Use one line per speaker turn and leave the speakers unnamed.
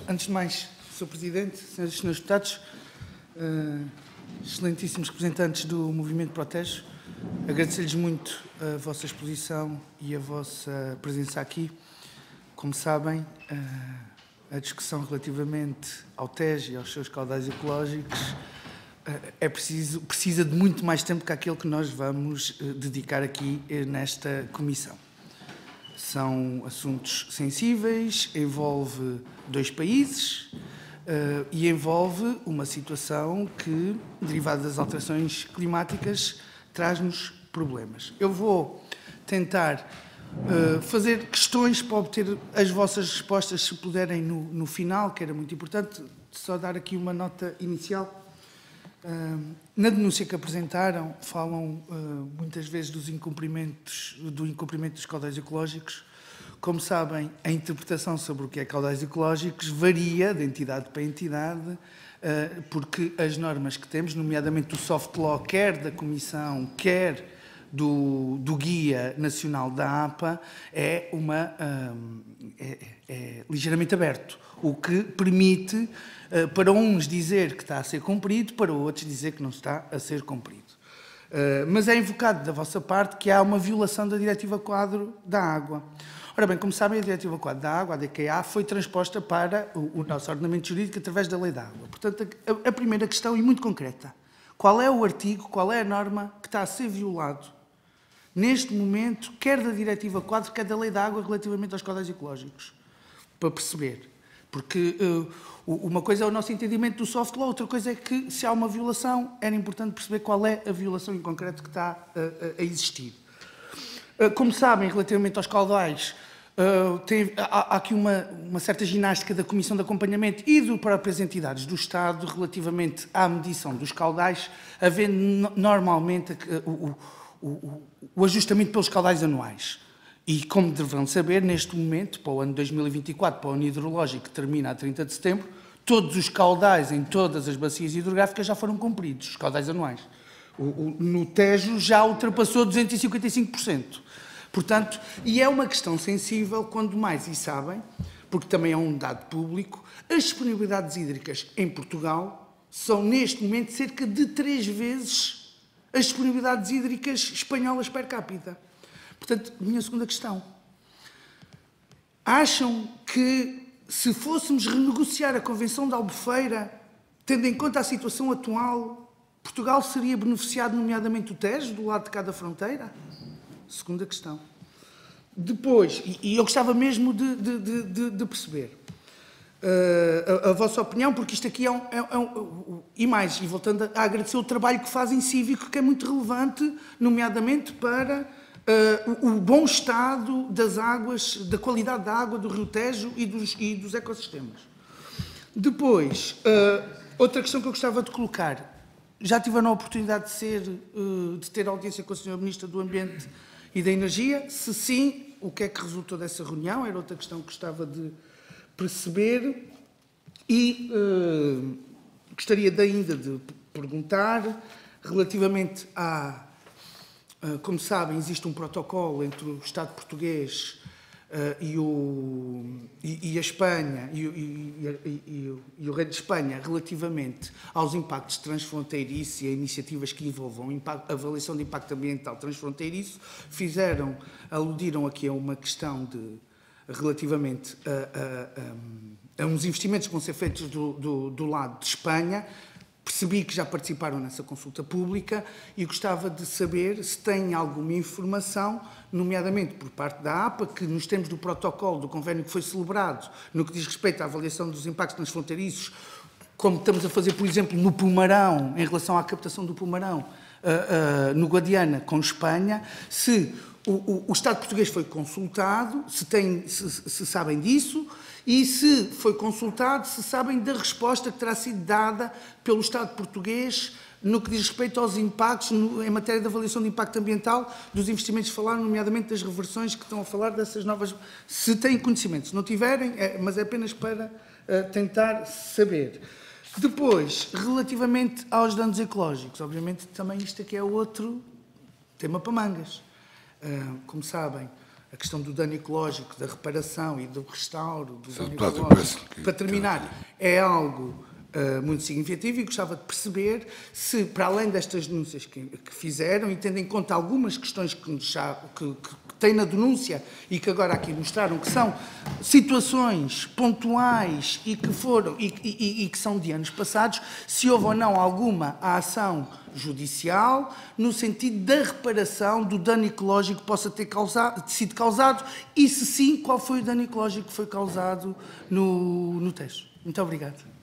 Antes de mais, Sr. Presidente, Senhoras e Senhores Deputados, excelentíssimos representantes do Movimento Protege, agradecer-lhes muito a vossa exposição e a vossa presença aqui. Como sabem, a discussão relativamente ao Tejo e aos seus caudais ecológicos precisa de muito mais tempo que aquele que nós vamos dedicar aqui nesta comissão. São assuntos sensíveis, envolve dois países e envolve uma situação que, derivada das alterações climáticas, traz-nos problemas. Eu vou tentar fazer questões para obter as vossas respostas, se puderem, no final, que era muito importante. Só dar aqui uma nota inicial. Na denúncia que apresentaram, falam muitas vezes do incumprimento dos caudais ecológicos. Como sabem, a interpretação sobre o que é caudais ecológicos varia de entidade para entidade, porque as normas que temos, nomeadamente do soft law, quer da Comissão, quer do Guia Nacional da APA, é ligeiramente aberto, o que permite para uns dizer que está a ser cumprido, para outros dizer que não está a ser cumprido. Mas é invocado da vossa parte que há uma violação da Diretiva Quadro da Água. Ora bem, como sabem, a Diretiva Quadro da Água, a DQA, foi transposta para o nosso ordenamento jurídico através da Lei da Água. Portanto, a primeira questão, e muito concreta, qual é o artigo, qual é a norma que está a ser violado neste momento, quer da Diretiva Quadro, quer da Lei da Água, relativamente aos caudais ecológicos? Para perceber. Porque uma coisa é o nosso entendimento do soft law, outra coisa é que, se há uma violação, era importante perceber qual é a violação em concreto que está a existir. Como sabem, relativamente aos caudais, há aqui uma certa ginástica da Comissão de Acompanhamento e das próprias entidades do Estado relativamente à medição dos caudais, havendo normalmente o ajustamento pelos caudais anuais. E, como deverão saber, neste momento, para o ano 2024, para o ano hidrológico que termina a 30 de setembro, todos os caudais em todas as bacias hidrográficas já foram cumpridos, os caudais anuais. No Tejo já ultrapassou 255%. Portanto, e é uma questão sensível, quando mais, e sabem, porque também é um dado público, as disponibilidades hídricas em Portugal são, neste momento, cerca de 3 vezes as disponibilidades hídricas espanholas per capita. Portanto, minha segunda questão. Acham que, se fôssemos renegociar a Convenção de Albufeira, tendo em conta a situação atual, Portugal seria beneficiado, nomeadamente, do Tejo, do lado de cada fronteira? Segunda questão. Depois, e eu gostava mesmo de perceber a vossa opinião, porque isto aqui e mais, e voltando a agradecer o trabalho que fazem cívico, que é muito relevante, nomeadamente para o bom estado das águas, da qualidade da água do Rio Tejo e dos ecossistemas. Depois, outra questão que eu gostava de colocar. Já tiveram a oportunidade de ter audiência com a Sra. Ministra do Ambiente e da Energia? Se sim, o que é que resultou dessa reunião? Era outra questão que gostava de perceber. E gostaria ainda de perguntar, relativamente como sabem, existe um protocolo entre o Estado português e a Espanha e o Reino de Espanha relativamente aos impactos transfronteiriços e a iniciativas que envolvam a avaliação de impacto ambiental transfronteiriço, aludiram aqui a uma questão relativamente a uns investimentos que vão ser feitos do lado de Espanha. Percebi que já participaram nessa consulta pública e gostava de saber se têm alguma informação, nomeadamente por parte da APA, que nos termos do protocolo do convênio que foi celebrado, no que diz respeito à avaliação dos impactos transfronteiriços, como estamos a fazer, por exemplo, no Pomarão, em relação à captação do Pomarão, no Guadiana com Espanha, se o Estado português foi consultado, se sabem disso, e se foi consultado, se sabem da resposta que terá sido dada pelo Estado português no que diz respeito aos impactos em matéria de avaliação de impacto ambiental dos investimentos que falaram, nomeadamente das reversões que estão a falar dessas novas... Se têm conhecimento, se não tiverem, mas é apenas para tentar saber. Depois, relativamente aos danos ecológicos, obviamente também isto aqui é outro tema para mangas. Como sabem, a questão do dano ecológico, da reparação e do restauro do dano ecológico, para terminar, é algo muito significativo, e gostava de perceber se, para além destas denúncias que fizeram, e tendo em conta algumas questões que tem na denúncia e que agora aqui mostraram que são situações pontuais e que foram e que são de anos passados, se houve ou não alguma ação judicial no sentido da reparação do dano ecológico que possa ter sido causado, e se sim, qual foi o dano ecológico que foi causado no Tejo. Muito obrigado.